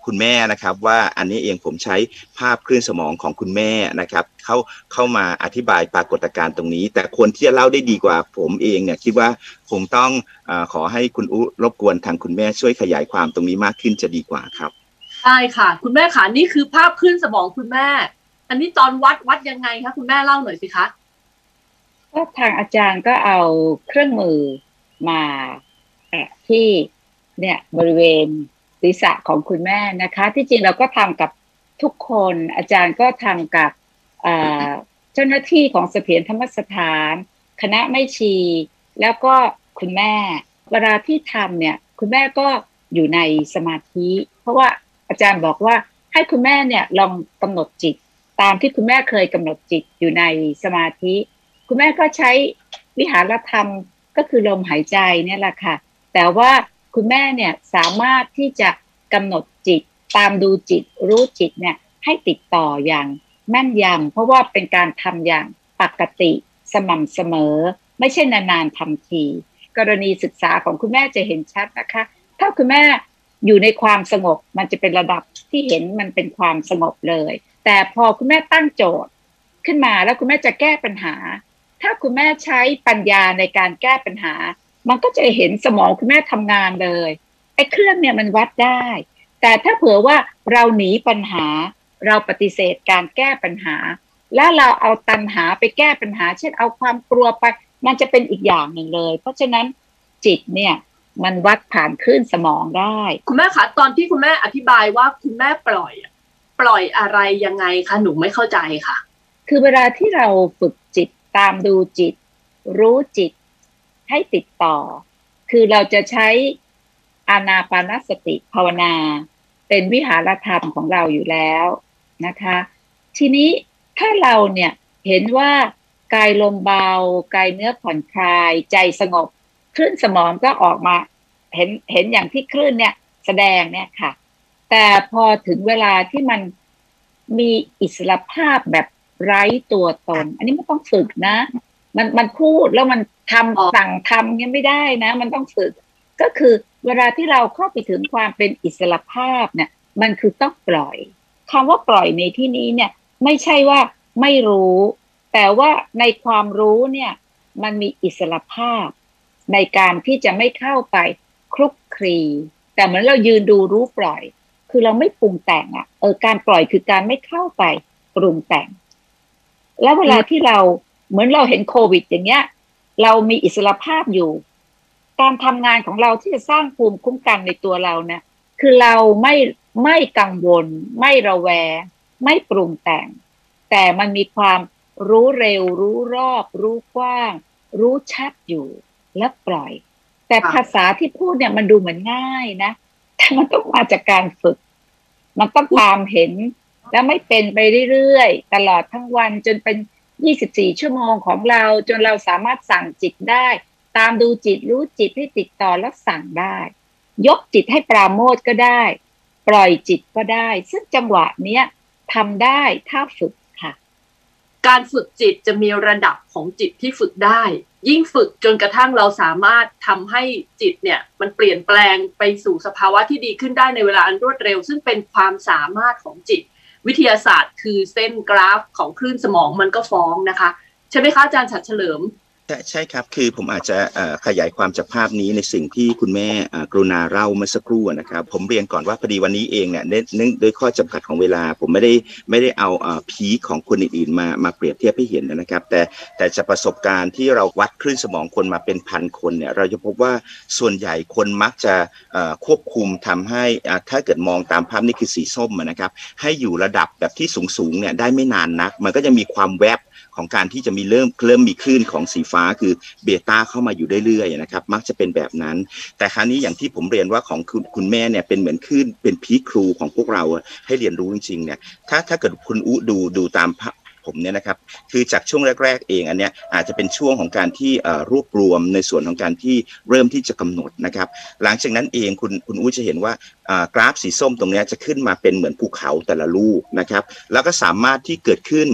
คุณแม่นะครับว่าอันนี้เองผมใช้ภาพคลื่นสมองของคุณแม่นะครับเข้าเข้ามาอธิบายปรากฏการณ์ตรงนี้แต่คนที่จะเล่าได้ดีกว่าผมเองเนี่ยคิดว่าคงต้องเอ่อขอให้คุณอุ๊รบกวนทางคุณแม่ช่วยขยายความตรงนี้มากขึ้นจะดีกว่าครับใช่ค่ะคุณแม่ค่ะนี่คือภาพคลื่นสมองคุณแม่อันนี้ตอนวัดวัดยังไงคะคุณแม่เล่าหน่อยสิคะก็ทางอาจารย์ก็เอาเครื่องมือมาแตะที่เนี่ยบริเวณศีรษะของคุณแม่นะคะที่จริงเราก็ทำกับทุกคนอาจารย์ก็ทำกับเจ้าหน้าที่ของเสถียรธรรมสถานคณะแม่ชีแล้วก็คุณแม่เวลาที่ทำเนี่ยคุณแม่ก็อยู่ในสมาธิเพราะว่าอาจารย์บอกว่าให้คุณแม่เนี่ยลองกำหนดจิตตามที่คุณแม่เคยกำหนดจิตอยู่ในสมาธิคุณแม่ก็ใช้วิหารธรรมก็คือลมหายใจเนี่ยแหละค่ะแต่ว่าคุณแม่เนี่ยสามารถที่จะกำหนดจิตตามดูจิตรู้จิตเนี่ยให้ติดต่ออย่างแม่นยำเพราะว่าเป็นการทำอย่างปกติสม่ำเสมอไม่ใช่นานๆทำทีกรณีศึกษาของคุณแม่จะเห็นชัดนะคะถ้าคุณแม่อยู่ในความสงบมันจะเป็นระดับที่เห็นมันเป็นความสงบเลยแต่พอคุณแม่ตั้งโจทย์ขึ้นมาแล้วคุณแม่จะแก้ปัญหาถ้าคุณแม่ใช้ปัญญาในการแก้ปัญหามันก็จะเห็นสมองคุณแม่ทำงานเลยไอ้เครื่องเนี่ยมันวัดได้แต่ถ้าเผื่อว่าเราหนีปัญหาเราปฏิเสธการแก้ปัญหาแล้วเราเอาตัณหาไปแก้ปัญหาเช่นเอาความกลัวไปมันจะเป็นอีกอย่างหนึ่งเลยเพราะฉะนั้นจิตเนี่ยมันวัดผ่านคลื่นสมองได้คุณแม่คะตอนที่คุณแม่อธิบายว่าคุณแม่ปล่อยปล่อยอะไรยังไงคะหนูไม่เข้าใจค่ะคือเวลาที่เราฝึกจิตตามดูจิตรู้จิตให้ติดต่อคือเราจะใช้อานาปานสติภาวนาเป็นวิหารธรรมของเราอยู่แล้วนะคะทีนี้ถ้าเราเนี่ยเห็นว่ากายลมเบากายเนื้อผ่อนคลายใจสงบคลื่นสมองก็ออกมาเห็นเห็นอย่างที่คลื่นเนี่ยแสดงเนี่ยค่ะแต่พอถึงเวลาที่มันมีอิสรภาพแบบไร้ตัวตนอันนี้ไม่ต้องฝึกนะมันมันพูดแล้วมันทำสั่งทำยังไม่ได้นะมันต้องฝึกก็คือเวลาที่เราเข้าไปถึงความเป็นอิสรภาพเนี่ยมันคือต้องปล่อยคำว่าปล่อยในที่นี้เนี่ยไม่ใช่ว่าไม่รู้แต่ว่าในความรู้เนี่ยมันมีอิสรภาพในการที่จะไม่เข้าไปคลุกคลีแต่เหมือนเรายืนดูรู้ปล่อยคือเราไม่ปรุงแต่งอ่ะเออการปล่อยคือการไม่เข้าไปปรุงแต่งแล้วเวลาที่เราเหมือนเราเห็นโควิดอย่างเงี้ยเรามีอิสรภาพอยู่การทำงานของเราที่จะสร้างภูมิคุ้มกันในตัวเราเนี่ยคือเราไม่ไม่กังวลไม่ระแวงไม่ปรุงแต่งแต่มันมีความรู้เร็วรู้รอบรู้กว้างรู้ชัดอยู่และปล่อยแต่ภาษาที่พูดเนี่ยมันดูเหมือนง่ายนะแต่มันต้องมาจากการฝึกมันต้องตามเห็นแล้วไม่เป็นไปเรื่อยๆตลอดทั้งวันจนเป็นยี่สิบสี่ชั่วโมงของเราจนเราสามารถสั่งจิตได้ตามดูจิตรู้จิตให้ติดต่อแล้วสั่งได้ยกจิตให้ปราโมทย์ก็ได้ปล่อยจิตก็ได้ซึ่งจังหวะเนี้ยทำได้ถ้าฝึกค่ะการฝึกจิตจะมีระดับของจิตที่ฝึกได้ยิ่งฝึกจนกระทั่งเราสามารถทำให้จิตเนี่ยมันเปลี่ยนแปลงไปสู่สภาวะที่ดีขึ้นได้ในเวลาอันรวดเร็วซึ่งเป็นความสามารถของจิตวิทยาศาสตร์คือเส้นกราฟของคลื่นสมองมันก็ฟ้องนะคะใช่ไหมคะอาจารย์ฉัตรเฉลิมใช่ใช่ครับคือผมอาจจะขยายความจากภาพนี้ในสิ่งที่คุณแม่กรุณาเล่าเมื่อสักครู่นะครับผมเรียนก่อนว่าพอดีวันนี้เองเนี่ยเนื่องด้วยข้อจำกัดของเวลาผมไม่ได้ไม่ได้เอาพีคของคนอื่นๆมามาเปรียบเทียบให้เห็นนะครับแต่แต่จากประสบการณ์ที่เราวัดคลื่นสมองคนมาเป็นพันคนเนี่ยเราจะพบว่าส่วนใหญ่คนมักจะควบคุมทำให้ถ้าเกิดมองตามภาพนี่คือสีส้มนะครับให้อยู่ระดับแบบที่สูงๆเนี่ยได้ไม่นานนักมันก็จะมีความแวบของการที่จะมีเริ่มเริ่มมีคลื่นของสีฟ้าคือเบต้าเข้ามาอยู่เรื่อยๆนะครับมักจะเป็นแบบนั้นแต่คราวนี้อย่างที่ผมเรียนว่าของคุณคุณแม่เนี่ยเป็นเหมือนคลื่นเป็นพีคครูของพวกเราให้เรียนรู้จริงๆเนี่ยถ้าถ้าเกิดคุณอุดูดูตามผมเนี่ยนะครับคือจากช่วงแรกๆเองอันเนี้ยอาจจะเป็นช่วงของการที่รวบรวมในส่วนของการที่เริ่มที่จะกำหนดนะครับหลังจากนั้นเองคุณคุณอุจะเห็นว่ากราฟสีส้มตรงนี้จะขึ้นมาเป็นเหมือนภูเขาแต่ละลูกนะครับแล้วก็สามารถที่เกิดขึ้น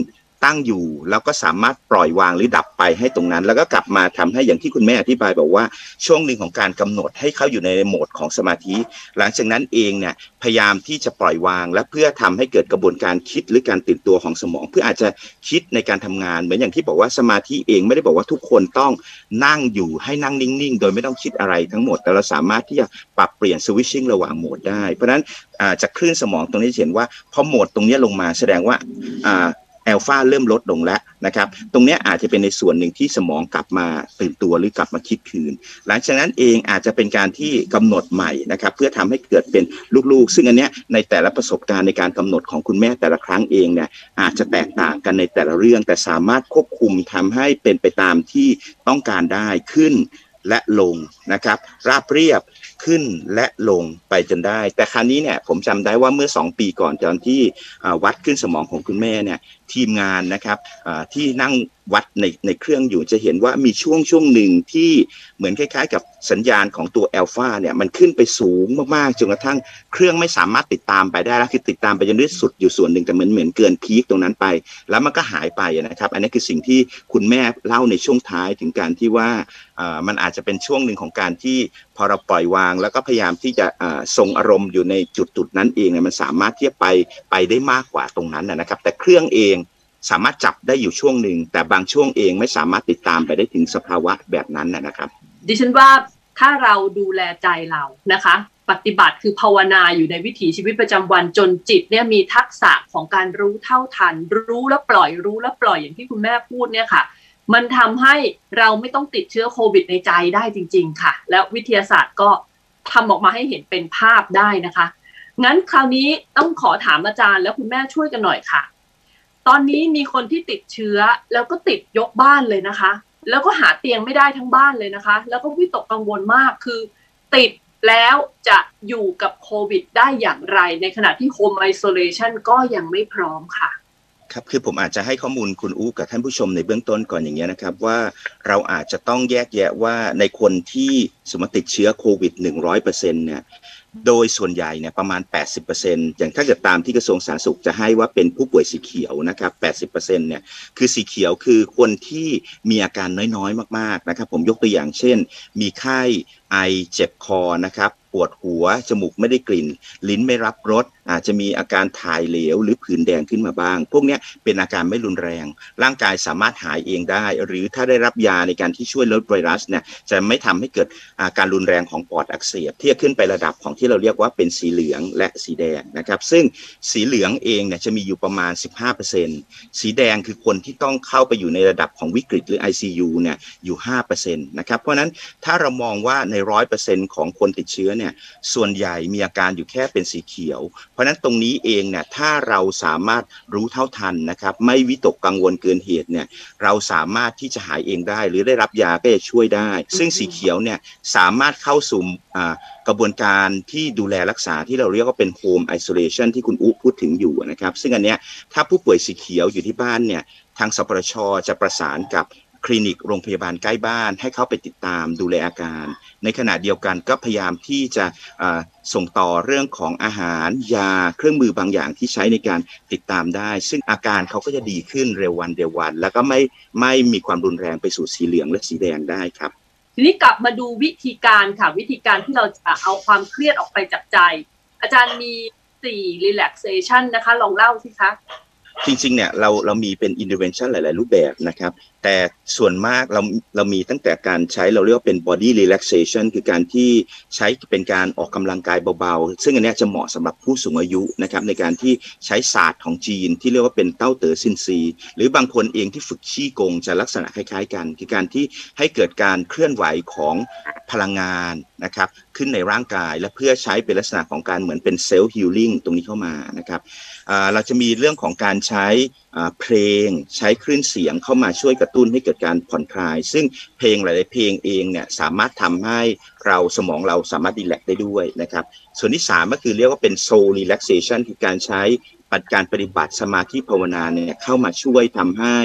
ตั้งอยู่แล้วก็สามารถปล่อยวางหรือดับไปให้ตรงนั้นแล้วก็กลับมาทำให้อย่างที่คุณแม่อธิบายบอกว่าช่วงหนึ่งของการกำหนดให้เขาอยู่ในโหมดของสมาธิหลังจากนั้นเองเนี่ยพยายามที่จะปล่อยวางและเพื่อทำให้เกิดกระบวนการคิดหรือการตื่นตัวของสมองเพื่ออาจจะคิดในการทำงานเหมือนอย่างที่บอกว่าสมาธิเองไม่ได้บอกว่าทุกคนต้องนั่งอยู่ให้นั่งนิ่งๆโดยไม่ต้องคิดอะไรทั้งหมดแต่เราสามารถที่จะปรับเปลี่ยนสวิตชิ่งระหว่างโหมดได้เพราะฉะนั้นจากคลื่นสมองตรงนี้เห็นว่าพอโหมดตรงนี้ลงมาแสดงว่าแอลฟาเริ่มลดลงแล้วนะครับตรงนี้อาจจะเป็นในส่วนหนึ่งที่สมองกลับมาตื่นตัวหรือกลับมาคิดคืนหลังจากนั้นเองอาจจะเป็นการที่กำหนดใหม่นะครับเพื่อทำให้เกิดเป็นลูกๆซึ่งอันเนี้ยในแต่ละประสบการณ์ในการกำหนดของคุณแม่แต่ละครั้งเองเนี่ยอาจจะแตกต่างกันในแต่ละเรื่องแต่สามารถควบคุมทำให้เป็นไปตามที่ต้องการได้ขึ้นและลงนะครับราบเรียบขึ้นและลงไปจนได้แต่คราวนี้เนี่ยผมจำได้ว่าเมื่อสองปีก่อนตอนที่วัดขึ้นสมองของคุณแม่เนี่ยทีมงานนะครับที่นั่งวัดในในเครื่องอยู่จะเห็นว่ามีช่วงช่วงหนึ่งที่เหมือนคล้ายๆกับสัญญาณของตัวแอลฟาเนี่ยมันขึ้นไปสูงมากๆจนกระทั่งเครื่องไม่สามารถติดตามไปได้แล้วคือติดตามไปจนได้สุดอยู่ส่วนหนึ่งแต่เหมือนเหมือนเกินพีคตรงนั้นไปแล้วมันก็หายไปนะครับอันนี้คือสิ่งที่คุณแม่เล่าในช่วงท้ายถึงการที่ว่ามันอาจจะเป็นช่วงหนึ่งของการที่พอเราปล่อยวางแล้วก็พยายามที่จะทรงอารมณ์อยู่ในจุดๆนั้นเองเนี่ยมันสามารถที่จะไปไปได้มากกว่าตรงนั้นนะครับแต่เครื่องเองสามารถจับได้อยู่ช่วงหนึ่งแต่บางช่วงเองไม่สามารถติดตามไปได้ถึงสภาวะแบบนั้นนะครับดิฉันว่าถ้าเราดูแลใจเรานะคะปฏิบัติคือภาวนาอยู่ในวิถีชีวิตประจำวันจนจิตเนี่ยมีทักษะของการรู้เท่าทันรู้แล้วปล่อยรู้แล้วปล่อยอย่างที่คุณแม่พูดเนี่ยค่ะมันทำให้เราไม่ต้องติดเชื้อโควิดในใจได้จริงๆค่ะแล้ววิทยาศาสตร์ก็ทำออกมาให้เห็นเป็นภาพได้นะคะงั้นคราวนี้ต้องขอถามอาจารย์แล้วคุณแม่ช่วยกันหน่อยค่ะตอนนี้มีคนที่ติดเชื้อแล้วก็ติดยกบ้านเลยนะคะแล้วก็หาเตียงไม่ได้ทั้งบ้านเลยนะคะแล้วก็วิตกกังวลมากคือติดแล้วจะอยู่กับโควิดได้อย่างไรในขณะที่โฮมไอโซเลชันก็ยังไม่พร้อมค่ะครับคือผมอาจจะให้ข้อมูลคุณอู๋กับท่านผู้ชมในเบื้องต้นก่อนอย่างเงี้ยนะครับว่าเราอาจจะต้องแยกแยะว่าในคนที่สมมติติดเชื้อโควิด หนึ่งร้อยเปอร์เซ็นต์ เนี่ยโดยส่วนใหญ่เนี่ยประมาณ แปดสิบเปอร์เซ็นต์ อย่างถ้าเกิดตามที่กระทรวงสาธารณสุขจะให้ว่าเป็นผู้ป่วยสีเขียวนะครับ แปดสิบเปอร์เซ็นต์ เนี่ยคือสีเขียวคือคนที่มีอาการน้อยๆมากๆนะครับผมยกตัวอย่างเช่นมีไข้ไอเจ็บคอนะครับปวดหัวจมูกไม่ได้กลิ่นลิ้นไม่รับรสอาจจะมีอาการถ่ายเหลวหรือผื่นแดงขึ้นมาบ้างพวกนี้เป็นอาการไม่รุนแรงร่างกายสามารถหายเองได้หรือถ้าได้รับยาในการที่ช่วยลดไวรัสเนี่ยจะไม่ทำให้เกิดอาการรุนแรงของปอดอักเสบที่จะขึ้นไประดับของที่เราเรียกว่าเป็นสีเหลืองและสีแดงนะครับซึ่งสีเหลืองเองเนี่ยจะมีอยู่ประมาณ สิบห้าเปอร์เซ็นต์ สีแดงคือคนที่ต้องเข้าไปอยู่ในระดับของวิกฤตหรือ ไอ ซี ยู เนี่ยอยู่ ห้าเปอร์เซ็นต์ นะครับเพราะนั้นถ้าเรามองว่าใน หนึ่งร้อยเปอร์เซ็นต์ ของคนติดเชื้อเนี่ยส่วนใหญ่มีอาการอยู่แค่เป็นสีเขียวเพราะนั้นตรงนี้เองเนี่ยถ้าเราสามารถรู้เท่าทันนะครับไม่วิตกกังวลเกินเหตุเนี่ยเราสามารถที่จะหายเองได้หรือได้รับยาก็จะช่วยได้ซึ่งสีเขียวเนี่ยสามารถเข้าสู่กระบวนการที่ดูแลรักษาที่เราเรียกว่าเป็น Home Isolation ที่คุณอุ๊พูดถึงอยู่นะครับซึ่งอันเนี้ยถ้าผู้ป่วยสีเขียวอยู่ที่บ้านเนี่ยทางสปสช.จะประสานกับคลินิกโรงพยาบาลใกล้บ้านให้เข้าไปติดตามดูแลอาการในขณะเดียวกันก็พยายามที่จะส่งต่อเรื่องของอาหารยาเครื่องมือบางอย่างที่ใช้ในการติดตามได้ซึ่งอาการเขาก็จะดีขึ้นเร็ววันเดียววันแล้วก็ไม่ไม่มีความรุนแรงไปสู่สีเหลืองและสีแดงได้ครับทีนี้กลับมาดูวิธีการค่ะวิธีการที่เราจะเอาความเครียดออกไปจากใจอาจารย์มีสี่ relaxation นะคะลองเล่าสิคะจริงๆเนี่ยเราเรามีเป็น intervention หลายๆรูปแบบนะครับแต่ส่วนมากเราเรามีตั้งแต่การใช้เราเรียกว่าเป็น body relaxation คือการที่ใช้เป็นการออกกำลังกายเบาๆซึ่งอันนี้จะเหมาะสำหรับผู้สูงอายุนะครับในการที่ใช้ศาสตร์ของจีนที่เรียกว่าเป็นเต้าเต๋อซินซีหรือบางคนเองที่ฝึกชี่กงจะลักษณะคล้ายๆกันคือการที่ให้เกิดการเคลื่อนไหวของพลังงานนะครับขึ้นในร่างกายและเพื่อใช้เป็นลักษณะของการเหมือนเป็น self healing ตรงนี้เข้ามานะครับเราจะมีเรื่องของการใช้เพลงใช้คลื่นเสียงเข้ามาช่วยกระตุ้นให้เกิดการผ่อนคลายซึ่งเพลงหลายๆเพลงเองเนี่ยสามารถทำให้เราสมองเราสามารถรีแลกซ์ได้ด้วยนะครับส่วนที่สามก็คือเรียกว่าเป็น soul relaxation คือการใช้การปฏิบัติสมาธิภาวนาเนี่ยเข้ามาช่วยทำให้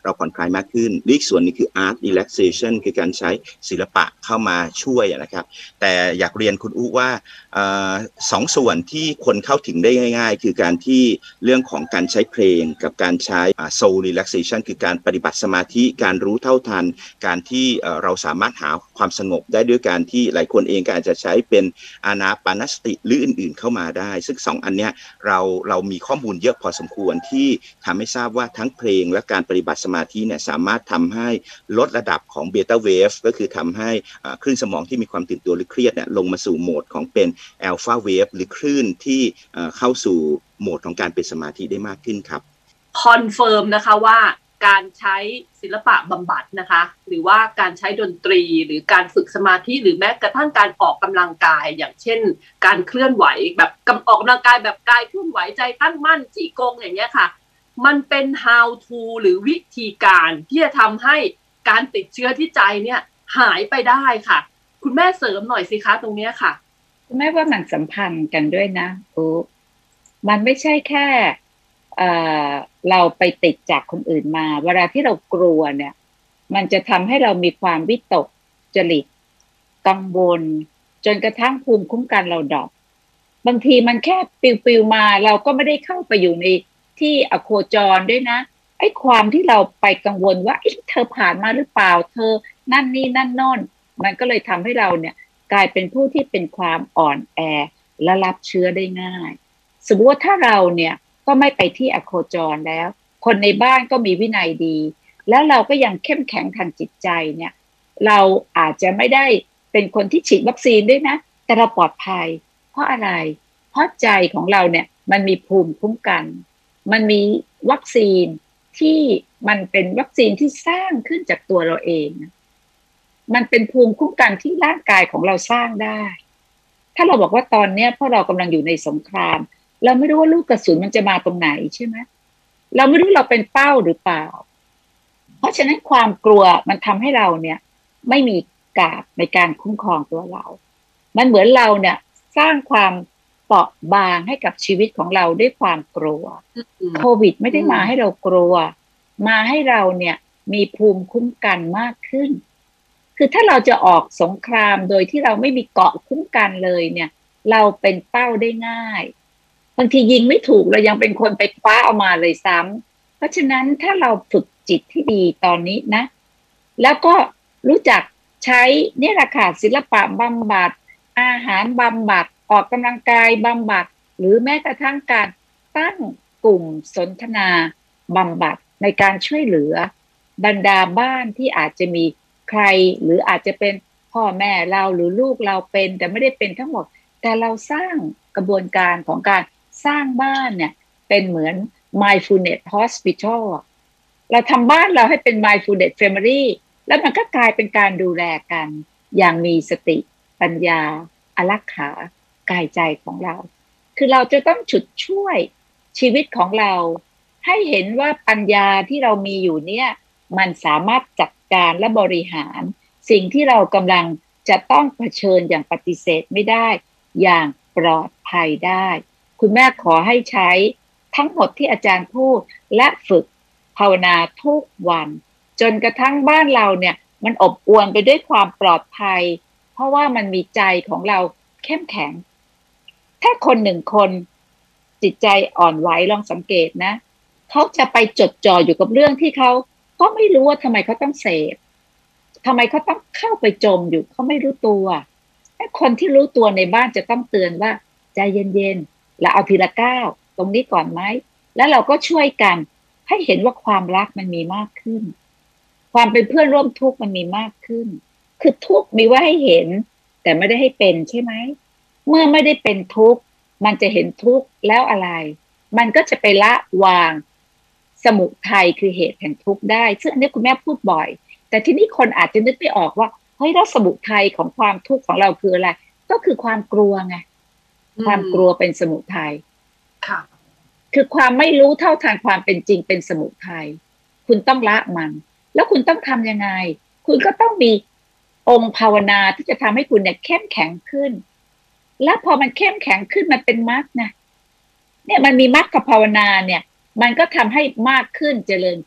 เราผ่อนคลายมากขึ้นอีกส่วนนี้คือ art relaxation คือการใช้ศิลปะเข้ามาช่วยนะครับแต่อยากเรียนคุณอุ๊ว่าสองส่วนที่คนเข้าถึงได้ง่ายๆคือการที่เรื่องของการใช้เพลงกับการใช้ soul relaxation คือการปฏิบัติสมาธิการรู้เท่าทันการที่เราสามารถหาความสงบได้ด้วยการที่หลายคนเองก็อาจจะใช้เป็นอานาปานสติหรืออื่นๆเข้ามาได้ซึ่งสองอันเนี้ยเราเรามีข้อมูลเยอะพอสมควรที่ทำให้ทราบว่าทั้งเพลงและการปฏิบัติสมาธิเนี่ยสามารถทำให้ลดระดับของเบต้าเวฟก็คือทำให้คลื่นสมองที่มีความตื่นตัวหรือเครียดเนี่ยลงมาสู่โหมดของเป็นอัลฟาเวฟหรือคลื่นที่เข้าสู่โหมดของการเป็นสมาธิได้มากขึ้นครับคอนเฟิร์มนะคะว่าการใช้ศิลปะบำบัดนะคะหรือว่าการใช้ดนตรีหรือการฝึกสมาธิหรือแม้กระทั่งการออกกำลังกายอย่างเช่นการเคลื่อนไหวแบบออกกำลังกายแบบกายเคลื่อนไหวใจตั้งมั่นจี้กงอย่างเงี้ยค่ะมันเป็น how to หรือวิธีการที่จะทำให้การติดเชื้อที่ใจเนี่ยหายไปได้ค่ะคุณแม่เสริมหน่อยสิคะตรงเนี้ยค่ะคุณแม่ว่ามันสัมพันธ์กันด้วยนะโอ้มันไม่ใช่แค่เอ่อเราไปติดจากคนอื่นมาเวลาที่เรากลัวเนี่ยมันจะทำให้เรามีความวิตกจริตกังวลจนกระทั่งภูมิคุ้มกันเราดรอปบางทีมันแค่ปิวๆมาเราก็ไม่ได้เข้าไปอยู่ในที่อโคจรด้วยนะไอ้ความที่เราไปกังวลว่าเธอผ่านมาหรือเปล่าเธอนั่นนี่นั่นโน่นมันก็เลยทำให้เราเนี่ยกลายเป็นผู้ที่เป็นความอ่อนแอและรับเชื้อได้ง่ายสมมติว่าถ้าเราเนี่ยก็ไม่ไปที่อโคจรแล้วคนในบ้านก็มีวินัยดีแล้วเราก็ยังเข้มแข็งทางจิตใจเนี่ยเราอาจจะไม่ได้เป็นคนที่ฉีดวัคซีนด้วยนะแต่เราปลอดภัยเพราะอะไรเพราะใจของเราเนี่ยมันมีภูมิคุ้มกันมันมีวัคซีนที่มันเป็นวัคซีนที่สร้างขึ้นจากตัวเราเองมันเป็นภูมิคุ้มกันที่ร่างกายของเราสร้างได้ถ้าเราบอกว่าตอนนี้พวกเรากำลังอยู่ในสงครามเราไม่รู้ว่าลูกกระสุนมันจะมาตรงไหนใช่ไหมเราไม่รู้เราเป็นเป้าหรือเปล่าเพราะฉะนั้นความกลัวมันทำให้เราเนี่ยไม่มีกาดในการคุ้มครองตัวเรามันเหมือนเราเนี่ยสร้างความเปราะบางให้กับชีวิตของเราด้วยความกลัวโควิดไม่ได้มาให้เรากลัวมาให้เราเนี่ยมีภูมิคุ้มกันมากขึ้นคือถ้าเราจะออกสงครามโดยที่เราไม่มีเกราะคุ้มกันเลยเนี่ยเราเป็นเป้าได้ง่ายบางทียิงไม่ถูกเรายังเป็นคนไปคว้าเอามาเลยซ้ำเพราะฉะนั้นถ้าเราฝึกจิตที่ดีตอนนี้นะแล้วก็รู้จักใช้เนี่ยแหละค่ะศิลปะบำบัดอาหารบำบัดออกกำลังกายบำบัดหรือแม้กระทั่งการตั้งกลุ่มสนทนาบำบัดในการช่วยเหลือบรรดาบ้านที่อาจจะมีใครหรืออาจจะเป็นพ่อแม่เราหรือลูกเราเป็นแต่ไม่ได้เป็นทั้งหมดแต่เราสร้างกระบวนการของการสร้างบ้านเนี่ยเป็นเหมือน mindfulness hospital เราทำบ้านเราให้เป็น mindfulness family แล้วมันก็กลายเป็นการดูแลกันอย่างมีสติปัญญาอารักขากายใจของเราคือเราจะต้องฉุดช่วยชีวิตของเราให้เห็นว่าปัญญาที่เรามีอยู่เนี่ยมันสามารถจัดการและบริหารสิ่งที่เรากำลังจะต้องเผชิญอย่างปฏิเสธไม่ได้อย่างปลอดภัยได้คุณแม่ขอให้ใช้ทั้งหมดที่อาจารย์พูดและฝึกภาวนาทุกวันจนกระทั่งบ้านเราเนี่ยมันอบอวลไปด้วยความปลอดภัยเพราะว่ามันมีใจของเราเข้มแข็งถ้าคนหนึ่งคนจิตใจอ่อนไหวลองสังเกตนะเขาจะไปจดจ่ออยู่กับเรื่องที่เขาก็ไม่รู้ว่าทำไมเขาต้องเสพทำไมเขาต้องเข้าไปจมอยู่เขาไม่รู้ตัวคนที่รู้ตัวในบ้านจะต้องเตือนว่าใจเย็นๆแล้วเอาทีละก้าวตรงนี้ก่อนไหมแล้วเราก็ช่วยกันให้เห็นว่าความรักมันมีมากขึ้นความเป็นเพื่อนร่วมทุกข์มันมีมากขึ้นคือทุกข์มีไว้ให้เห็นแต่ไม่ได้ให้เป็นใช่ไหมเมื่อไม่ได้เป็นทุกข์มันจะเห็นทุกข์แล้วอะไรมันก็จะไปละวางสมุทัยคือเหตุแห่งทุกข์ได้ซึ่งอันนี้คุณแม่พูดบ่อยแต่ที่นี่คนอาจจะนึกไม่ออกว่าเฮ้ยแล้วสมุทัยของความทุกข์ของเราคืออะไรก็คือความกลัวไงความกลัวเป็นสมุทัยค่ะคือความไม่รู้เท่าทันความเป็นจริงเป็นสมุทัยคุณต้องละมันแล้วคุณต้องทำยังไงคุณก็ต้องมีองค์ภาวนาที่จะทำให้คุณเนี่ยเข้มแข็งขึ้นแล้วพอมันเข้มแข็งขึ้นมันเป็นมรรคนะเนี่ยมันมีมรรคกับภาวนาเนี่ยมันก็ทำให้มากขึ้นเจริญขึ้น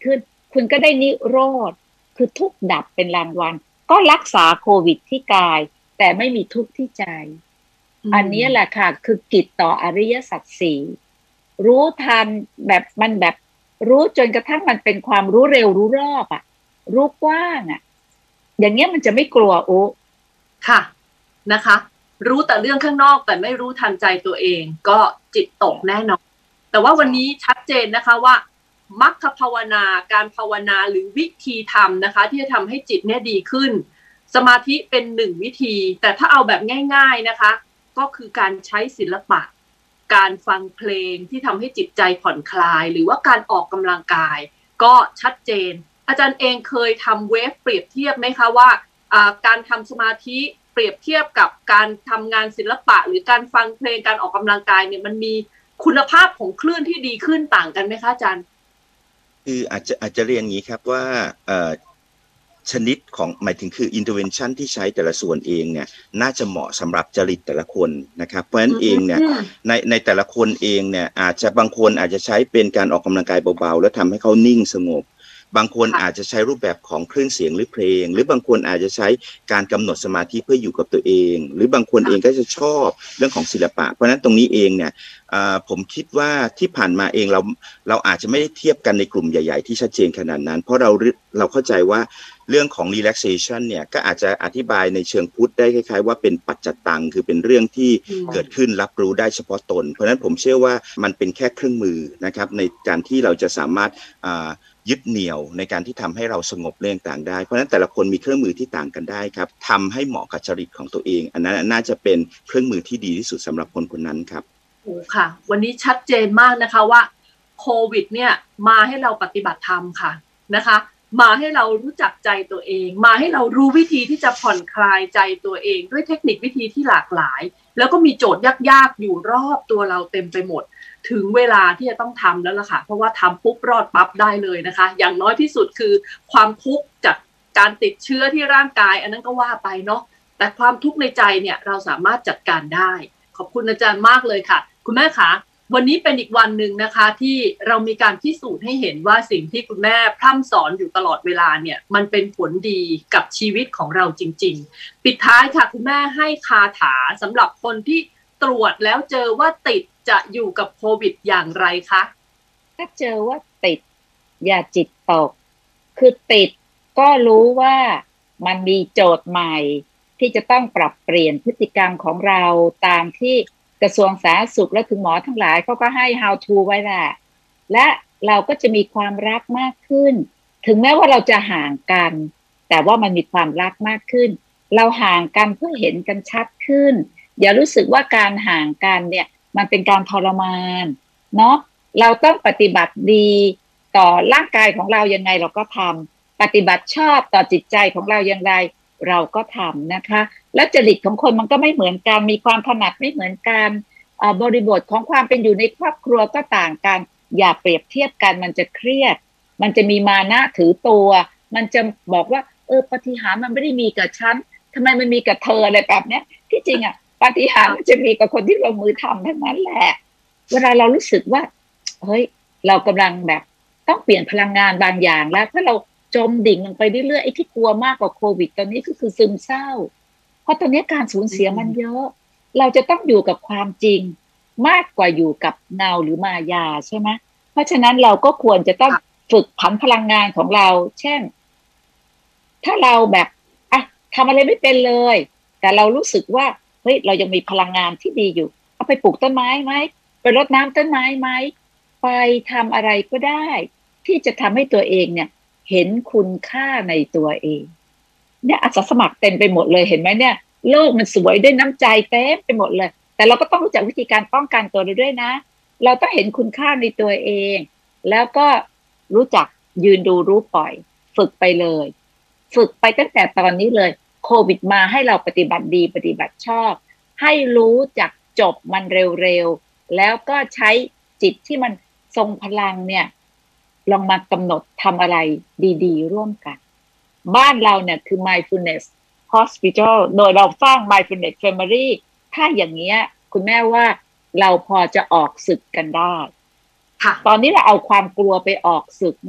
คุณก็ได้นิโรธคือทุกข์ดับเป็นรางวัลก็รักษาโควิดที่กายแต่ไม่มีทุกข์ที่ใจอันนี้แหละค่ะคือกิจต่ออริยสัจสี่รู้ทันแบบมันแบบรู้จนกระทั่งมันเป็นความรู้เร็วรู้รอบอ่ะรู้กว้างอ่ะอย่างเงี้ยมันจะไม่กลัวโอ้ค่ะนะคะรู้แต่เรื่องข้างนอกแต่ไม่รู้ทันใจตัวเองก็จิตตกแน่นอนแต่ว่าวันนี้ชัดเจนนะคะว่ามัคคภาวนาการภาวนาหรือวิธีทำนะคะที่จะทำให้จิตเนี่ยดีขึ้นสมาธิเป็นหนึ่งวิธีแต่ถ้าเอาแบบง่ายๆนะคะก็คือการใช้ศิลปะการฟังเพลงที่ทำให้จิตใจผ่อนคลายหรือว่าการออกกำลังกายก็ชัดเจนอาจารย์เองเคยทำเวฟเปรียบเทียบไหมคะว่าการทำสมาธิเปรียบเทียบกับการทำงานศิลปะหรือการฟังเพลงการออกกำลังกายเนี่ยมันมีคุณภาพของคลื่นที่ดีขึ้นต่างกันไหมคะอาจารย์คืออาจจะอาจจะเรียนอย่างนี้ครับว่าชนิดของหมายถึงคือ intervention ที่ใช้แต่ละส่วนเองเนี่ยน่าจะเหมาะสำหรับจริตแต่ละคนนะครับเพราะฉะนั้นเองเนี่ยในในแต่ละคนเองเนี่ยอาจจะบางคนอาจจะใช้เป็นการออกกำลังกายเบาๆแล้วทำให้เขานิ่งสงบบางคนอาจจะใช้รูปแบบของคลื่นเสียงหรือเพลงหรือบางคนอาจจะใช้การกำหนดสมาธิเพื่ออยู่กับตัวเองหรือบางคนเองก็จะชอบเรื่องของศิลปะเพราะฉะนั้นตรงนี้เองเนี่ยผมคิดว่าที่ผ่านมาเองเราเราอาจจะไม่ได้เทียบกันในกลุ่มใหญ่ๆที่ชัดเจนขนาดนั้นเพราะเราเราเข้าใจว่าเรื่องของ relaxation เนี่ยก็อาจจะอธิบายในเชิงพุทธได้คล้ายๆว่าเป็นปัจจตังคือเป็นเรื่องที่เกิดขึ้นรับรู้ได้เฉพาะตนเพราะฉะนั้นผมเชื่อว่ามันเป็นแค่เครื่องมือนะครับในการที่เราจะสามารถยึดเหนี่ยวในการที่ทำให้เราสงบเรื่องต่างได้เพราะฉะนั้นแต่ละคนมีเครื่องมือที่ต่างกันได้ครับทำให้เหมาะกับจริตของตัวเองอันนั้นน่าจะเป็นเครื่องมือที่ดีที่สุดสำหรับคนคนนั้นครับโอ้ค่ะวันนี้ชัดเจนมากนะคะว่าโควิดเนี่ยมาให้เราปฏิบัติธรรมค่ะนะคะมาให้เรารู้จักใจตัวเองมาให้เรารู้วิธีที่จะผ่อนคลายใจตัวเองด้วยเทคนิควิธีที่หลากหลายแล้วก็มีโจทย์ยากๆอยู่รอบตัวเราเต็มไปหมดถึงเวลาที่จะต้องทำแล้วล่ะค่ะเพราะว่าทำปุ๊บรอดปั๊บได้เลยนะคะอย่างน้อยที่สุดคือความทุกข์จากการติดเชื้อที่ร่างกายอันนั้นก็ว่าไปเนาะแต่ความทุกข์ในใจเนี่ยเราสามารถจัดการได้ขอบคุณอาจารย์มากเลยค่ะคุณแม่คะวันนี้เป็นอีกวันหนึ่งนะคะที่เรามีการพิสูจน์ให้เห็นว่าสิ่งที่คุณแม่พร่ำสอนอยู่ตลอดเวลาเนี่ยมันเป็นผลดีกับชีวิตของเราจริงๆปิดท้ายค่ะคุณแม่ให้คาถาสำหรับคนที่ตรวจแล้วเจอว่าติดจะอยู่กับโควิดอย่างไรคะถ้าเจอว่าติดอย่าจิตตกคือติดก็รู้ว่ามันมีโจทย์ใหม่ที่จะต้องปรับเปลี่ยนพฤติกรรมของเราตามที่กระทรวงสาธารณสุขและถึงหมอทั้งหลายเขาก็ให้ how to ไว้แหละและเราก็จะมีความรักมากขึ้นถึงแม้ว่าเราจะห่างกันแต่ว่ามันมีความรักมากขึ้นเราห่างกันเพื่อเห็นกันชัดขึ้นอย่ารู้สึกว่าการห่างกันเนี่ยมันเป็นการทรมานเนาะเราต้องปฏิบัติดีต่อร่างกายของเรายังไงเราก็ทำปฏิบัติชอบต่อจิตใจของเราอย่างไรเราก็ทำนะคะและจริตของคนมันก็ไม่เหมือนกันมีความถนัดไม่เหมือนกันบริบทของความเป็นอยู่ในครอบครัวก็ต่างกันอย่าเปรียบเทียบกันมันจะเครียดมันจะมีมานะถือตัวมันจะบอกว่าเออปาฏิหาริย์มันไม่ได้มีกับฉันทำไมมันมีกับเธออะไรแบบเนี้ยที่จริงอ่ะปาฏิหาริย์มันจะมีกับคนที่ลงมือทำทั้งนั้นแหละเวลาเรารู้สึกว่าเฮ้ยเรากำลังแบบต้องเปลี่ยนพลังงานบางอย่างแล้วถ้าเราจมดิ่งลงไปเรื่อยๆไอ้ที่กลัวมากกว่าโควิดตอนนี้ก็คือซึมเศร้าเพราะตอนนี้การสูญเสียมันเยอะเราจะต้องอยู่กับความจริงมากกว่าอยู่กับเงาหรือมายาใช่ไหมเพราะฉะนั้นเราก็ควรจะต้องฝึกผันพลังงานของเราเช่นถ้าเราแบบอ่ะทำอะไรไม่เป็นเลยแต่เรารู้สึกว่าเฮ้ยเรายังมีพลังงานที่ดีอยู่เอาไปปลูกต้นไม้ไหมไปรดน้ำต้นไม้ไหมไปทำอะไรก็ได้ที่จะทำให้ตัวเองเนี่ยเห็นคุณค่าในตัวเองเนี่ยอาสาสมัครเต็มไปหมดเลยเห็นไหมเนี่ยโลกมันสวยด้วยน้ำใจเต็มไปหมดเลยแต่เราก็ต้องรู้จักวิธีการป้องกันตัวเราด้วยนะเราต้องเห็นคุณค่าในตัวเองแล้วก็รู้จักยืนดูรู้ปล่อยฝึกไปเลยฝึกไปตั้งแต่ตอนนี้เลยโควิดมาให้เราปฏิบัติดีปฏิบัติชอบให้รู้จักจบมันเร็วๆแล้วก็ใช้จิตที่มันทรงพลังเนี่ยลองมากำหนดทำอะไรดีๆร่วมกันบ้านเราเนี่ยคือ mindfulness hospital โดยเราสร้าง mindfulness family ถ้าอย่างเงี้ยคุณแม่ว่าเราพอจะออกศึกกันได้ค่ะตอนนี้เราเอาความกลัวไปออกศึกนี่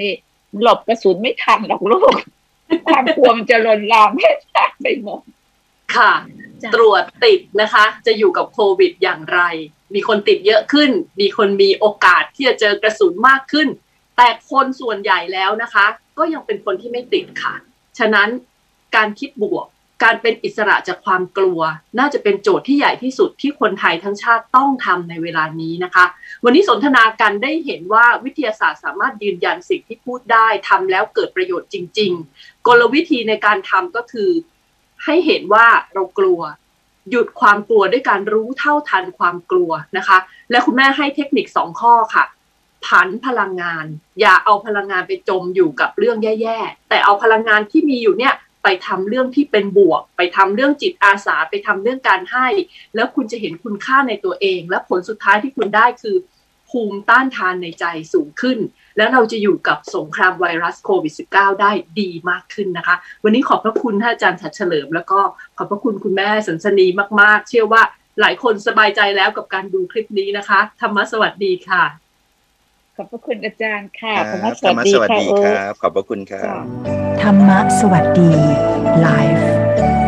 หลบกระสุนไม่ทันหรอกลูก ความกลัวมันจะลนลามให้ทางไปหมดค่ะตรวจติดนะคะจะอยู่กับโควิดอย่างไรมีคนติดเยอะขึ้นมีคนมีโอกาสที่จะเจอกระสุนมากขึ้นแต่คนส่วนใหญ่แล้วนะคะก็ยังเป็นคนที่ไม่ติดค่ะฉะนั้นการคิดบวกการเป็นอิสระจากความกลัวน่าจะเป็นโจทย์ที่ใหญ่ที่สุดที่คนไทยทั้งชาติต้องทำในเวลานี้นะคะวันนี้สนทนากันได้เห็นว่าวิทยาศาสตร์สามารถยืนยันสิ่งที่พูดได้ทำแล้วเกิดประโยชน์จริงๆกลวิธีในการทำก็คือให้เห็นว่าเรากลัวหยุดความกลัวด้วยการรู้เท่าทันความกลัวนะคะและคุณแม่ให้เทคนิคสองข้อค่ะผันพลังงานอย่าเอาพลังงานไปจมอยู่กับเรื่องแย่ๆแต่เอาพลังงานที่มีอยู่เนี่ยไปทำเรื่องที่เป็นบวกไปทำเรื่องจิตอาสาไปทำเรื่องการให้แล้วคุณจะเห็นคุณค่าในตัวเองและผลสุดท้ายที่คุณได้คือภูมิต้านทานในใจสูงขึ้นแล้วเราจะอยู่กับสงครามไวรัสโควิด สิบเก้า ได้ดีมากขึ้นนะคะวันนี้ขอบพระคุณท่านอาจารย์ฉัตรเฉลิมแล้วก็ขอบพระคุณคุณแม่สันสนีมากๆเชื่อว่าหลายคนสบายใจแล้วกับการดูคลิปนี้นะคะธรรมะสวัสดีค่ะขอบพระคุณอาจารย์ค่ะธรรมะสวัสดีครับขอบพระคุณครับธรรมะสวัสดีไลฟ์